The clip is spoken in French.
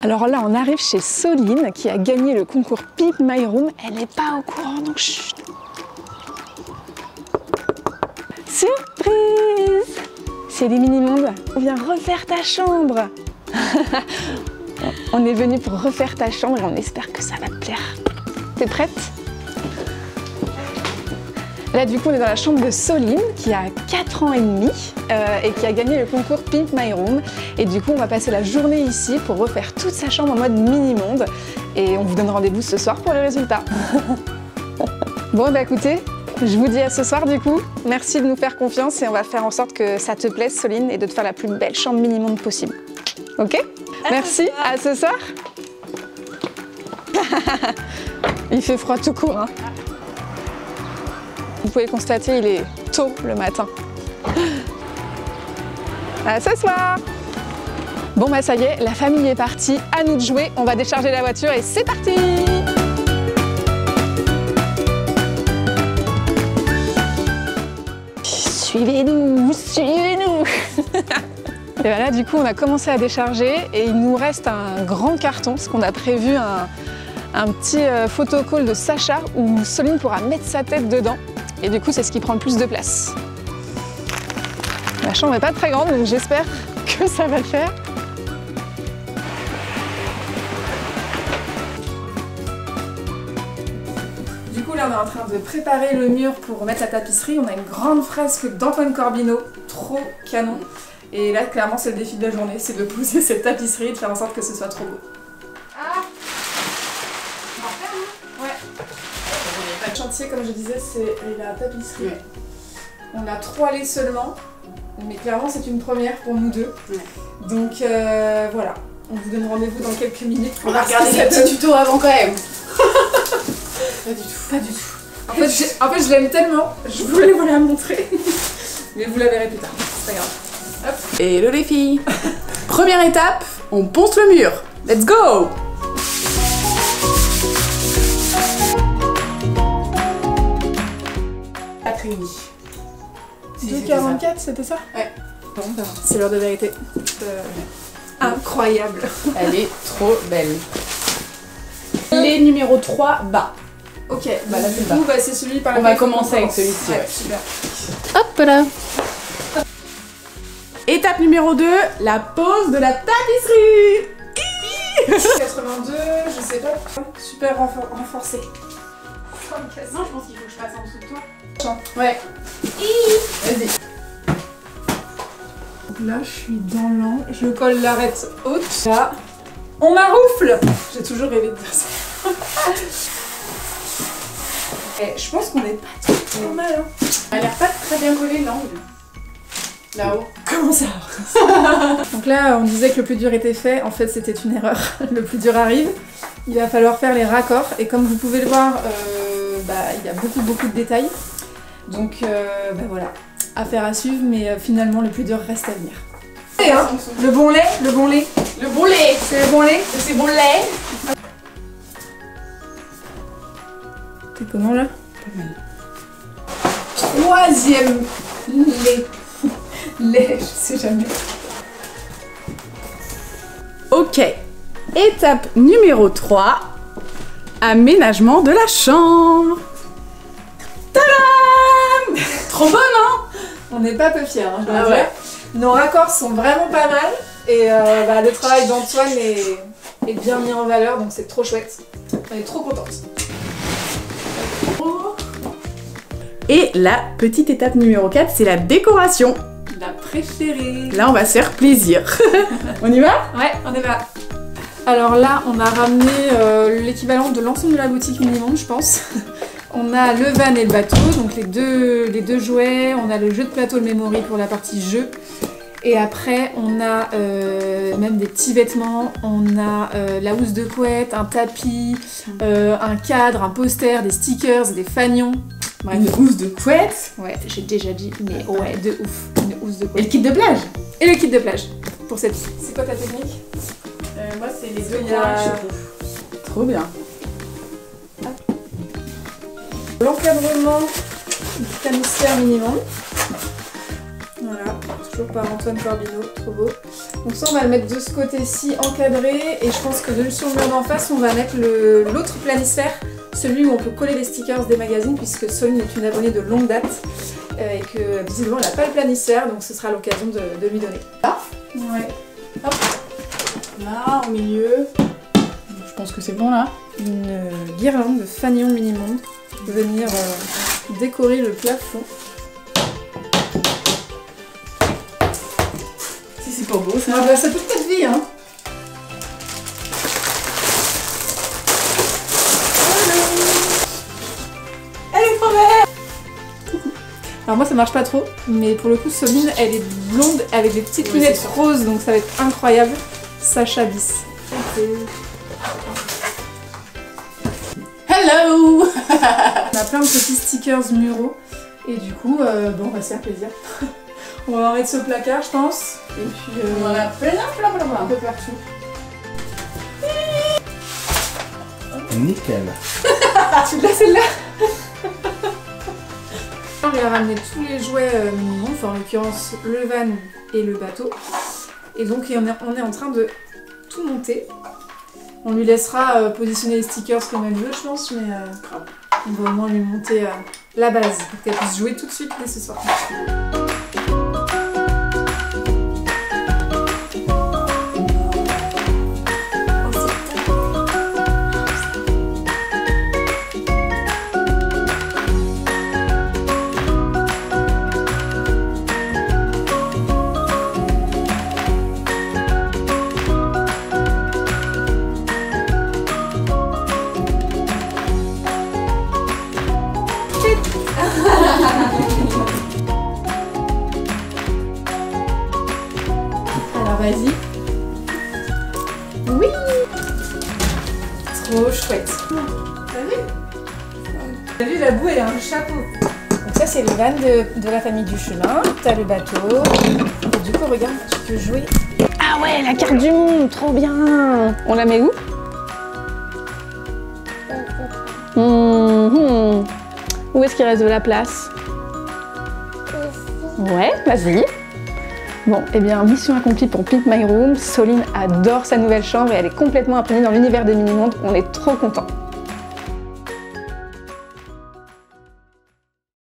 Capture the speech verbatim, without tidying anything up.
Alors là, on arrive chez Soline qui a gagné le concours Pimp My Room. Elle n'est pas au courant, donc chut. Surprise! C'est les mini-mondes. On vient refaire ta chambre. On est venu pour refaire ta chambre et on espère que ça va te plaire. T'es prête? Là, du coup, on est dans la chambre de Soline, qui a quatre ans et demi euh, et qui a gagné le concours Pimp My Room. Et du coup, on va passer la journée ici pour refaire toute sa chambre en mode mini-monde. Et on vous donne rendez-vous ce soir pour le résultat. Bon, bah écoutez, je vous dis à ce soir du coup. Merci de nous faire confiance et on va faire en sorte que ça te plaise, Soline, et de te faire la plus belle chambre mini-monde possible. Ok? À Merci, à ce soir. Il fait froid tout court, hein. Vous pouvez constater, il est tôt le matin. À ce soir. Bon bah ça y est, la famille est partie, à nous de jouer. On va décharger la voiture et c'est parti. Suivez-nous, suivez-nous. Et ben là du coup on a commencé à décharger et il nous reste un grand carton parce qu'on a prévu un, un petit euh, photocall de Sacha où Soline pourra mettre sa tête dedans. Et du coup, c'est ce qui prend le plus de place. La chambre n'est pas très grande, donc j'espère que ça va le faire. Du coup, là, on est en train de préparer le mur pour mettre la tapisserie. On a une grande fresque d'Antoine Corbino, trop canon. Et là, clairement, c'est le défi de la journée, c'est de poser cette tapisserie et de faire en sorte que ce soit trop beau. Ah! Le chantier, comme je disais, c'est la tapisserie. Ouais. On a trois laits seulement, mais clairement c'est une première pour nous deux. Ouais. Donc euh, voilà, on vous donne rendez-vous dans quelques minutes. On va regarder les petits tutos avant quand même. Pas du tout, pas du tout. En fait, en fait je l'aime tellement, je voulais vous la montrer. Mais vous la verrez plus tard, c'est pas grave. Hop. Hello les filles. Première étape, on ponce le mur. Let's go. deux quarante-quatre, c'était ça? Ouais. Bon, ben, c'est l'heure de vérité. Euh, incroyable. Elle est trop belle. Les numéro trois bas. Ok, bah là c'est bah, c'est celui par On va commencer avec celui-ci. Ouais, ouais. Super. Hop là. Étape numéro deux, la pose de la tapisserie. quatre-vingt-deux, je sais pas. Super renfor renforcé. Non, je pense qu'il faut que je passe en dessous de toi. Ouais. Vas-y. Là, je suis dans l'an. Je colle l'arête haute. Là. On m'arroufle. J'ai toujours rêvé de dire ça. Et je pense qu'on est pas trop, trop mal. Hein. Elle a l'air pas très bien collée l'angle. Là-haut. Comment ça? Donc là, on disait que le plus dur était fait. En fait, c'était une erreur. Le plus dur arrive. Il va falloir faire les raccords. Et comme vous pouvez le voir, euh, bah, il y a beaucoup, beaucoup de détails. Donc, euh, bah voilà. Affaire à suivre, mais euh, finalement, le plus dur reste à venir. Et, hein, le bon lait, le bon lait. Le bon lait. C'est le bon lait. C'est bon lait. T'es comment là? Pas mal. Troisième lait. Lait, je sais jamais. Ok. Étape numéro trois. Aménagement de la chambre. Tadam! Trop bonne, hein? On n'est pas peu fiers, hein, je dois ah dire. Ouais. Nos raccords sont vraiment pas mal. Et euh, bah, le travail d'Antoine est, est bien mis en valeur, donc c'est trop chouette. On est trop contente. Et la petite étape numéro quatre, c'est la décoration. La préférée. Là, on va se faire plaisir. On y va? Ouais, on y va. Alors là, on a ramené euh, l'équivalent de l'ensemble de la boutique Mini-Monde, je pense. On a le van et le bateau, donc les deux, les deux jouets. On a le jeu de plateau, le memory pour la partie jeu. Et après, on a euh, même des petits vêtements. On a euh, la housse de couette, un tapis, euh, un cadre, un poster, des stickers, des fanions. Bref. Une housse de couette. Ouais, j'ai déjà dit, mais ouais, de ouf. Une housse de couette. Et le kit de plage. Et le kit de plage pour cette fille. C'est quoi ta technique? euh, Moi, c'est les deux coins. A... Trop bien. L'encadrement du canister Mini-Monde. Voilà, toujours par Antoine Corbino, trop beau. Donc ça on va le mettre de ce côté-ci encadré et je pense que de, sur le mur d'en face on va mettre l'autre planisphère, celui où on peut coller les stickers des magazines puisque Soline est une abonnée de longue date euh, et que visiblement elle n'a pas le planisphère donc ce sera l'occasion de, de lui donner. Là ouais. Hop. Là au milieu. Je pense que c'est bon là. Une guirlande de fanion mini-monde pour venir euh, décorer le plafond. Si c'est pas beau ça. Ah bah, ça toute cette vie hein. Elle est trop belle. Alors moi ça marche pas trop, mais pour le coup Soline elle est blonde avec des petites oui, lunettes roses donc ça va être incroyable. Sacha bis. Okay. Hello. On a plein de petits stickers muraux et du coup euh, bon, on va se faire plaisir. On va en mettre ce placard je pense. Et puis euh, on en a plein plein plein plein un peu partout. Nickel. Tu l'as celle-là. On lui a ramené tous les jouets euh, mignons, enfin en l'occurrence le van et le bateau. Et donc on est, on est en train de tout monter. On lui laissera euh, positionner les stickers comme elle veut je pense, mais euh, on va au moins lui monter euh, la base pour qu'elle puisse jouer tout de suite dès ce soir. Alors vas-y. Oui. Trop chouette. T'as vu? T'as vu la boue elle a un chapeau. Donc ça c'est le van de, de la famille du chemin. T'as le bateau. Et du coup regarde, tu peux jouer. Ah ouais, la carte du monde, trop bien. On la met où? Mmh. Où est-ce qu'il reste de la place? Ouais, vas-y. Bon, eh bien, mission accomplie pour Pimp My Room. Soline adore sa nouvelle chambre et elle est complètement imprégnée dans l'univers des mini-mondes. On est trop contents.